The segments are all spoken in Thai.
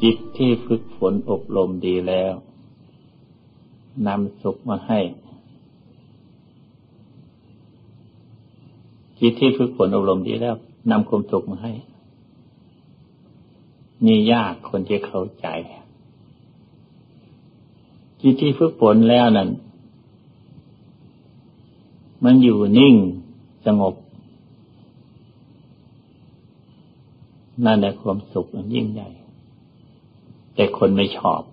จิตที่ฝึกฝนอบรมดีแล้วนำสุขมาให้จิตที่ฝึกฝนอบรมดีแล้วนำความสุขมาให้นี่ยากคนที่เข้าใจจิตที่ฝึกฝนแล้วนั้นมันอยู่นิ่งสงบนั่นแหละความสุขมันยิ่งใหญ่แต่คนไม่ชอบ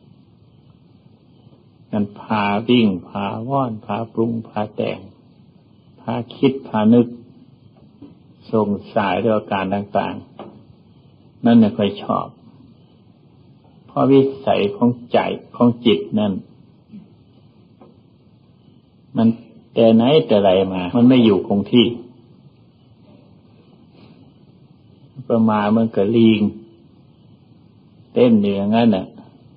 มันพาวิ่งพาว่อนพาปรุงพาแต่งพาคิดพานึกส่งสายด้วยอาการต่างๆนั่นไม่ค่อยชอบเพราะวิสัยของใจของจิตนั่นมันแต่ไหนแต่ไรมามันไม่อยู่คงที่ประมาณมันก็ลิงเต้นอย่างนั้นน่ะ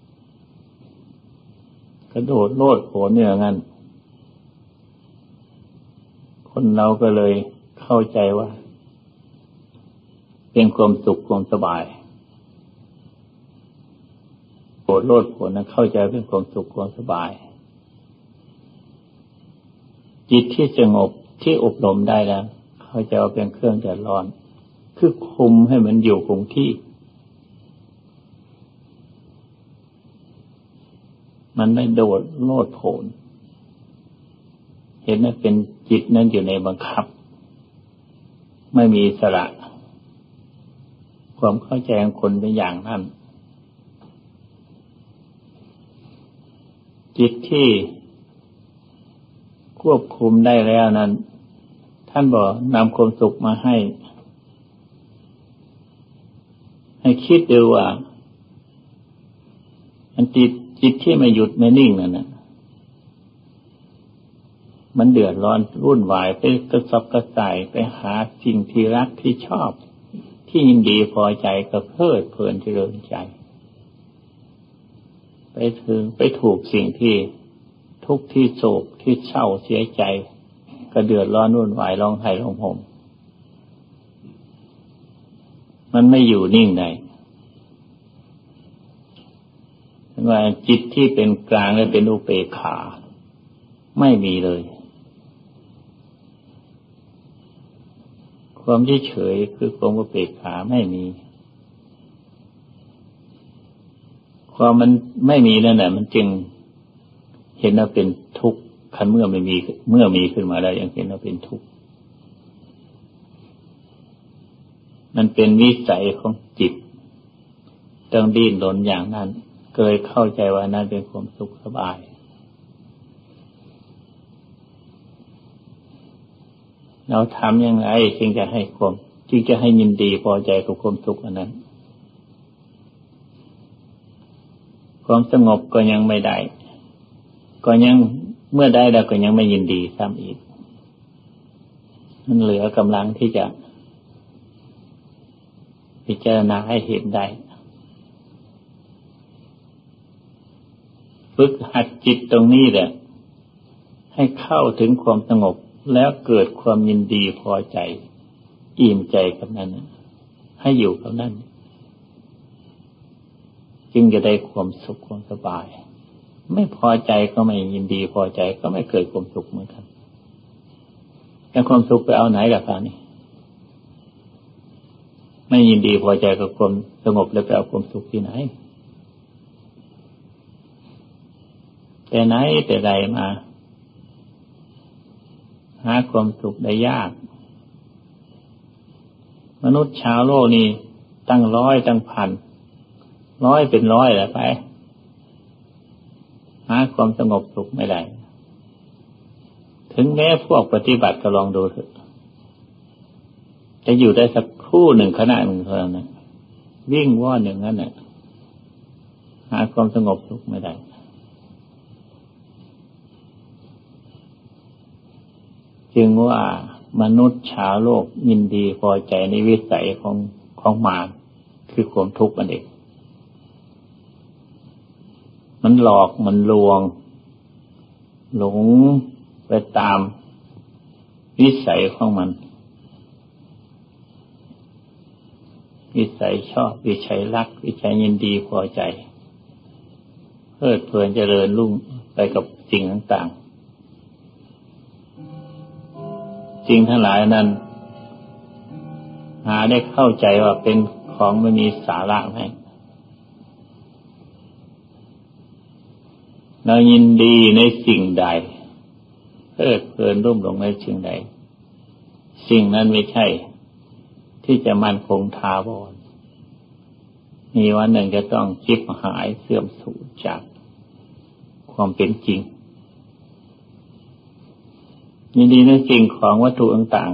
กระโดดโลดโผนอย่างนั้นคนเราก็เลยเข้าใจว่าเป็นความสุขความสบายโลดโผนนั้นเข้าใจเป็นความสุขความสบายจิตที่สงบที่อบรมได้แล้วเข้าใจว่าเป็นเครื่องเดือดร้อนคือคุมให้มันอยู่คงที่มันไม่โดดโลดโผนเห็นว่าเป็นจิตนั้นอยู่ในบังคับไม่มีอิสระความเข้าใจของคนเป็นอย่างนั้นจิตที่ควบคุมได้แล้วนั้นท่านบอกนำความสุขมาให้คิดดูว่าอันจิตที่ไม่หยุดไม่นิ่งนั่นน่ะมันเดือดร้อนวุ่นวายไปกระสับกระส่ายไปหาสิ่งที่รักที่ชอบที่ยินดีพอใจก็เพลิดเพลินเจริญใจไปถูกสิ่งที่ทุกข์ที่โศกที่เศร้าเสียใจก็เดือดร้อนวุ่นวายร้องไห้ร้องห่มมันไม่อยู่นิ่งได้ว่าจิตที่เป็นกลางและเป็นอุเบกขาไม่มีเลยความเฉยคือความอุเบกขาไม่มีความมันไม่มีนั่นแหละมันจึงเห็นว่าเป็นทุกข์คันเมื่อมีขึ้นมาแล้วยังเห็นว่าเป็นทุกข์มันเป็นวิสัยของจิตต้องดิ้นรนอย่างนั้นเคยเข้าใจว่านั่นเป็นความสุขสบายเราทำยังไงจึงจะให้ยินดีพอใจกับความสุขอันนั้นความสงบก็ยังไม่ได้ก็ยังเมื่อได้แล้วก็ยังไม่ยินดีซ้ำอีกมันเหลือกำลังที่จะพิจารณาให้เห็นได้ฝึกหัดจิตตรงนี้แหละให้เข้าถึงความสงบแล้วเกิดความยินดีพอใจอิ่มใจกับนั้นให้อยู่กับนั้นจึงจะได้ความสุขความสบายไม่พอใจก็ไม่ยินดีพอใจก็ไม่เกิดความสุขเหมือนกันแต่ความสุขไปเอาไหนล่ะคะนี่ไม่ยินดีพอใจกับความสงบแล้วไปเอาความสุขที่ไหนแต่ไหนแต่ใดมาหาความสุขได้ยากมนุษย์ชาวโลกนี่ตั้งร้อยตั้งพันร้อยเป็นร้อยแล้วไปหาความสงบสุขไม่ได้ถึงแม้พวกปฏิบัติก็ลองดูเถอะจะอยู่ได้สักครู่หนึ่งขณะหนึ่งเท่านั้นวิ่งว่อนอย่างนั้นน่ะหาความสงบสุขไม่ได้จึงว่ามนุษย์ชาวโลกยินดีพอใจในวิสัยของมารคือความทุกข์มันเองมันหลอกมันลวงหลงไปตามวิสัยของมันวิสัยชอบวิสัยรักวิสัยยินดีพอใจเพลิดเพลินเจริญรุ่งไปกับสิ่งต่างๆสิ่งทั้งหลายนั้นหาได้เข้าใจว่าเป็นของไม่มีสาระไหมเรายินดีในสิ่งใดเพลิดเพลินรุ่มหลงในสิ่งใดสิ่งนั้นไม่ใช่ที่จะมั่นคงถาวรมีวันหนึ่งจะต้องชิบหายเสื่อมสูญจากความเป็นจริงยินดีในสิ่งของวัตถุต่าง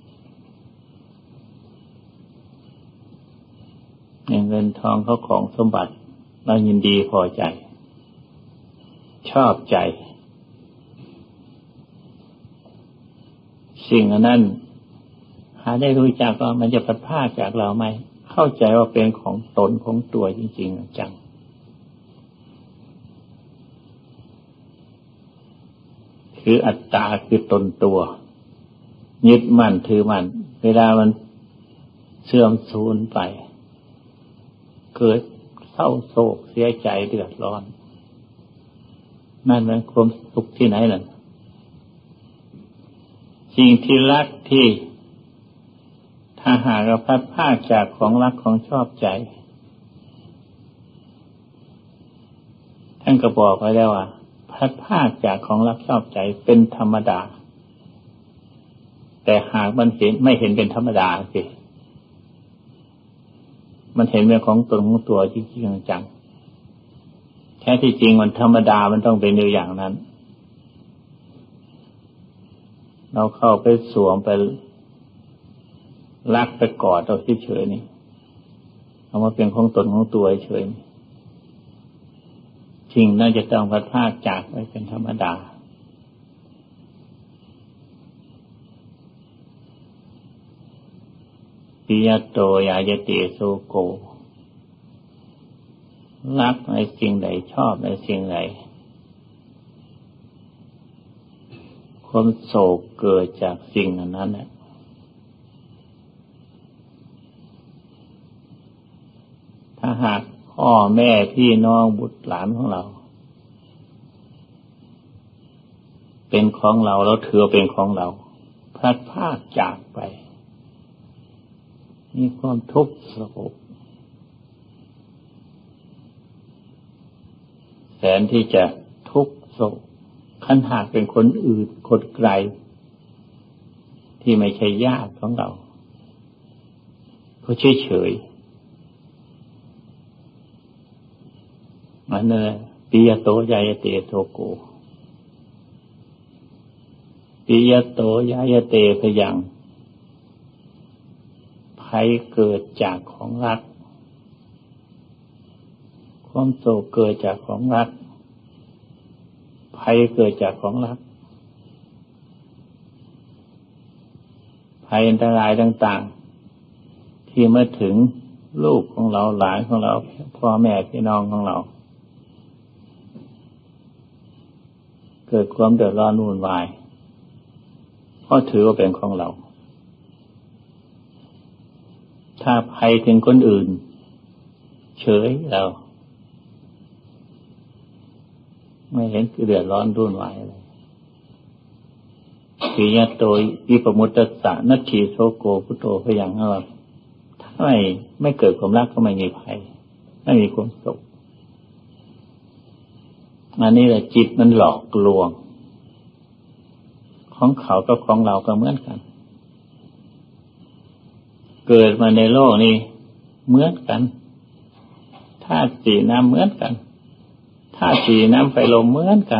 ๆอย่างเงินทองเข้าของสมบัติเรายินดีพอใจชอบใจสิ่งนั้นหาได้รู้จักว่ามันจะพัดพรากจากเราไหมเข้าใจว่าเป็นของตนของตัวจริงๆจังคืออัตตาคือตนตัวยึดมั่นถือมั่นเวลามันเสื่อมสูญไปเกิดเศร้าโศกเสียใจเดือดร้อนนั่นเป็นความสุขที่ไหนนั่นสิ่งที่รักที่ถ้าหากเราพลัดพรากจากของรักของชอบใจท่านก็บอกไว้แล้วว่าพลัดพรากจากของรักชอบใจเป็นธรรมดาแต่หากมันไม่เห็นเป็นธรรมดาสิมันเห็นเป็นของตนของตัวจริงๆจังแท้ที่จริงมันธรรมดามันต้องเป็นอย่างนั้นเราเข้าไปสวมไปรักไปกอดเอาเฉยๆนี่เอามาเป็นของตนของตัวเฉยๆสิ่งน่าจะต้องพัดพรากจากไปเป็นธรรมดาปิยโตยายเตโสโกรักในสิ่งใดชอบในสิ่งใดความโศกเกิดจากสิ่งนั้นแหละถ้าหากพ่อแม่พี่น้องบุตรหลานของเราเป็นของเราแล้วถือเป็นของเราพลัดพรากจากไปมีความทุกข์โศกแสนที่จะทุกข์โศกคันหากเป็นคนอื่นคนไกลที่ไม่ใช่ญาติของเราก็เฉยๆมันเลยปิยโตยายเตโทโกปิยโตยายเตพยังภัยเกิดจากของรักความโศกเกิดจากของรักภัยเกิดจากของรักภัยอันตรายต่างๆที่มาถึงลูกของเราหลานของเราพ่อแม่พี่น้องของเราเกิดความเดือดร้อนวุ่นวายเพราะถือว่าเป็นของเราถ้าภัยถึงคนอื่นเฉยเราไม่เห็นคือเดือดร้อนรุ่นวายอะไรปิยโตวิปมุตตัสสะนัตถิโสโกพุทโธพยังว่าถ้าไม่เกิดความรักก็ไม่มีภัยไม่มีความสุขอันนี้แหละจิตมันหลอกลวงของเขากับของเราก็เหมือนกันเกิดมาในโลกนี้เหมือนกันธาตุสี่น้ำเหมือนกันธาตุสี่น้ำไฟลมเหมือนกัน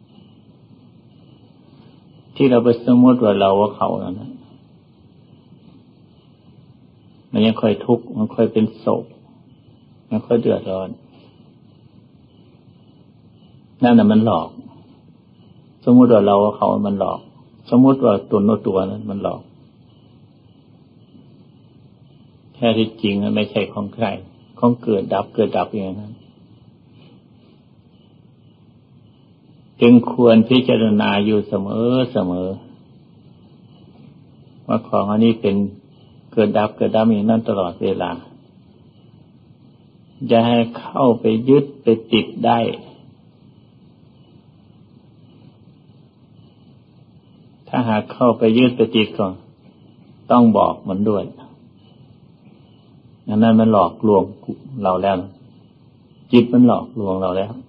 ที่เราไปสมมติว่าเราว่าเขานั่นนะมันยังค่อยทุกข์มันค่อยเป็นโศกมันค่อยเดือดร้อนนั่นน่ะมันหลอกสมมติว่าเราว่าเขามันหลอกสมมติว่าตัวนั้นมันหลอกแท้ที่จริงมันไม่ใช่ของใครของเกิดดับอย่างนั้นจึงควรพิจารณาอยู่เสมอว่าของอันนี้เป็นเกิดดับอย่างนั้นตลอดเวลาอย่าให้เข้าไปยึดไปติดได้ถ้าหากเข้าไปยึดไปติดก็ต้องบอกมันด้วยนั้นมันหลอกลวงเราแล้วจิตมันหลอกลวงเราแล้ว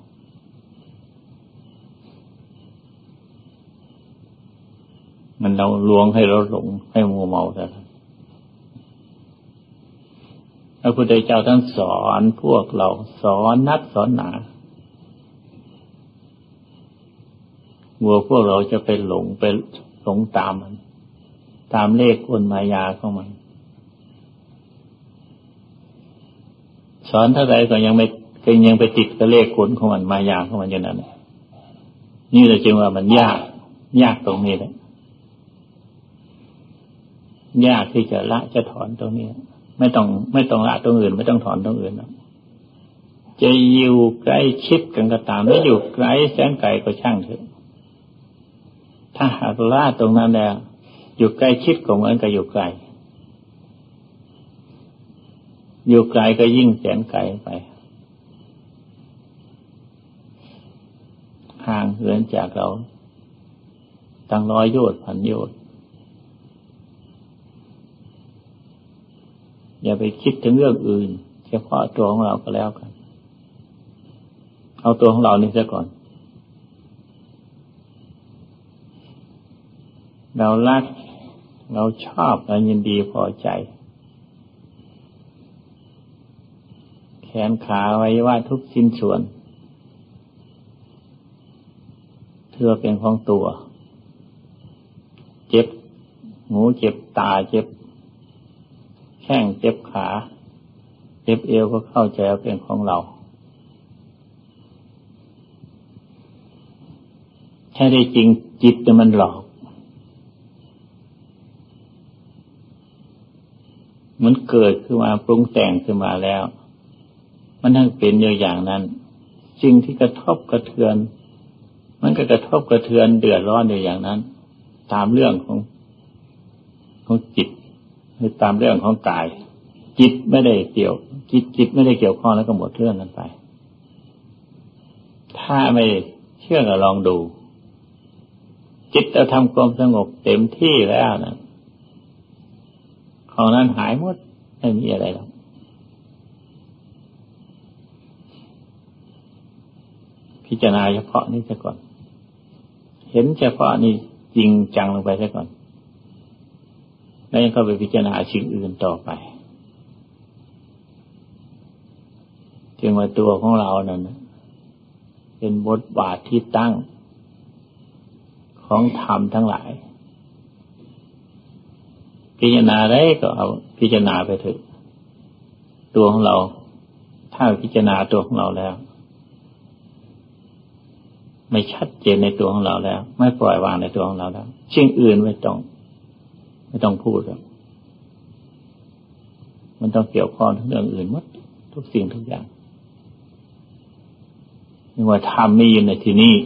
มันเราลวงให้เราหลงให้มัวเมาแล้วพระพุทธเจ้าท่านสอนพวกเราสอนนักสอนหนาวัวพวกเราจะไปหลงตามมันตามเลขกลมายาของมันสอนเท่าไรก็ยังไปติดกับเลขกลของมันมายาของมันอย่างนั้นนี่เลยจึงว่ามันยากตรงนี้เลยยากที่จะละจะถอนตรงนี้ไม่ต้องละตรงอื่นไม่ต้องถอนตรงอื่นนะจะอยู่ใกล้ชิดกันก็ตามไม่อยู่ไกลแสนไกลก็ช่างเถอะถ้าหากละตรงนั้นแล้วอยู่ใกล้ชิดก็เหมือนกับอยู่ไกลอยู่ไกลก็ยิ่งแสนไกลไปห่างเหินจากเราตั้งร้อยโยชน์พันโยชน์อย่าไปคิดถึงเรื่องอื่นเฉพาะตัวของเราก็แล้วกันเอาตัวของเรานี่ซะก่อนเรารักเราชอบเรายินดีพอใจแขนขาอวัยวะทุกชิ้นส่วนถือว่าเป็นของตัวเจ็บหูเจ็บตาเจ็บแข้งเจ็บขาเจ็บเอวก็เข้าใจว่าเป็นของเราแท้ได้จริงจิตมันหลอกมันเกิดขึ้นมาปรุงแต่งขึ้นมาแล้วมันทั้งเป็นอย่างนั้นสิ่งที่กระทบกระเทือนมันก็กระทบกระเทือนเดือดร้อนอย่างนั้นตามเรื่องของจิตหรือตามเรื่องของกายจิตไม่ได้เกี่ยวข้องแล้วก็หมดเรื่องนั้นไปถ้าไม่เชื่อก็ลองดูจิตเราทำความสงบเต็มที่แล้วนะของนั้นหายหมดไม่มีอะไรหรอกพิจารณาเฉพาะนี้ซะก่อนเห็นเฉพาะนี้จริงจังลงไปซะก่อนแล้วยังเข้าไปพิจารณาสิ่งอื่นต่อไปจึงว่าตัวของเรานั้นเป็นบทบาทที่ตั้งของธรรมทั้งหลายพิจารณาได้ก็เอาพิจารณาไปเถอะตัวของเราถ้าพิจารณาตัวของเราแล้วไม่ชัดเจนในตัวของเราแล้วไม่ปล่อยวางในตัวของเราแล้วสิ่งอื่นไม่ต้องพูดแล้วมันต้องเกี่ยวข้องกับเรื่องอื่นหมดทุกสิ่งทุกอย่างนี่ว่าธรรมมีอยู่ในที่นี้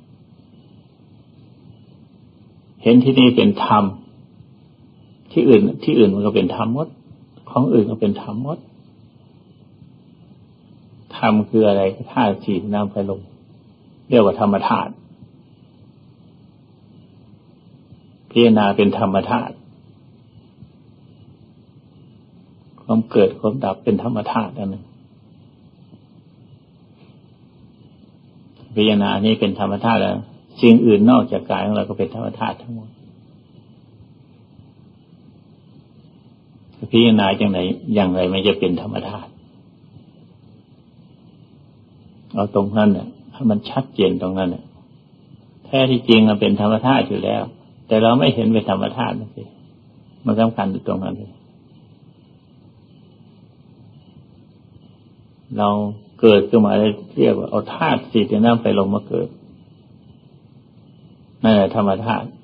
เห็นที่นี่เป็นธรรมที่อื่นมันก็เป็นธรรมหมดของอื่นก็เป็นธรรมหมดธรรมคืออะไรธาตุสี่น้ำไฟลมเรียกว่าธรรมธาตุพิจารณาเป็นธรรมธาตุความเกิดความดับเป็นธรรมธาตุนั่นเองพิจารณานี้เป็นธรรมธาตุแล้วสิ่งอื่นนอกจากกายของเราก็เป็นธรรมธาตุทั้งหมดพิจารณาอย่างไรไม่จะเป็นธรรมธาตุเอาตรงนั้นเนี่ยให้มันชัดเจนตรงนั้นเนี่ยแท้ที่จริงมันเป็นธรรมธาตุอยู่แล้วแต่เราไม่เห็นเป็นธรรมธาตุนั่นสิมันสำคัญอยู่ตรงนั้นเลยเราเกิดขึ้นมาได้เรียกว่าเอาธาตุสี่ดินน้ำไฟลมมาเกิดนั่นแหละธรรมธาตุ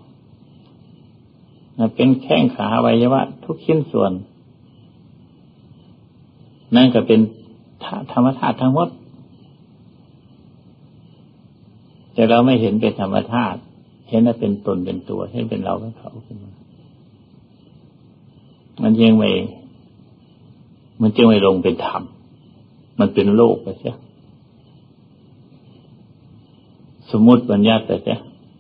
เป็นแข้งขาอวัยวะทุกชิ้นส่วนนั่นก็เป็นธรรมธาตุทั้งหมดแต่เราไม่เห็นเป็นธรรมธาตุเห็นว่าเป็นตนเป็นตัวเห็นเป็นเราเป็นเขาขึ้นมามันจึงไม่ลงเป็นธรรมมันเป็นโลกไปใช่สมมติบัญญัติแต่ใช่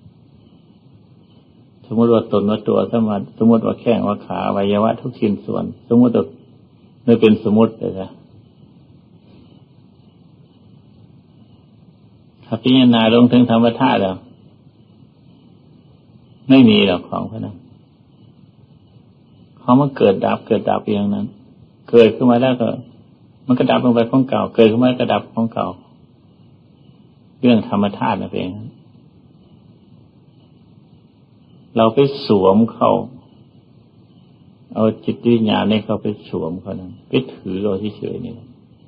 สมมติว่าตนว่าตัวสมมติว่าแข้งว่าขาอวัยวะทุกชิ้นส่วนสมมติว่าไม่เป็นสมมติเลยนะถ้าพิจารณาลงถึงธรรมธาตุแล้วไม่มีหรอกของพวกนั้นของมันเกิดดับอย่างนั้นเกิดขึ้นมาแล้วก็มันก็ดับลงไปของเก่าเกิดขึ้นมาก็ดับของเก่าเรื่องธรรมธาตุนั่นเองเราไปสวมเข้าเอาจิตวิญญาณเนี่ยเขาไปสวมเขานั้นไปถือเราเฉยๆนี่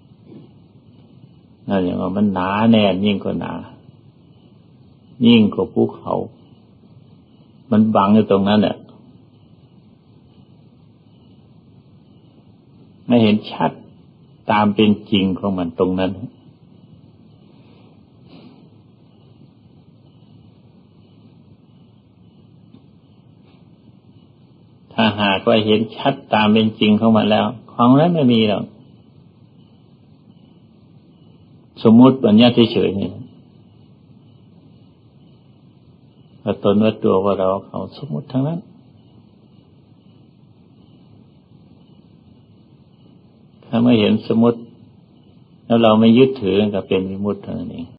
นั่นอย่างว่ามันหนาแน่นยิ่งกว่าหนายิ่งกว่าภูเขามันบังอยู่ตรงนั้นแหละไม่เห็นชัดตามเป็นจริงของมันตรงนั้นถ้าหากว่าเห็นชัดตามเป็นจริงของมันแล้วของนั้นไม่มีหรอกสมมุติปัญญาเฉยๆนี่ว่าตนว่าตัวว่าเราเขาสมมุติทั้งนั้นถ้าไม่เห็นสมมุติแล้วเราไม่ยึดถือก็เป็นวิมุตติเท่านั้นเอง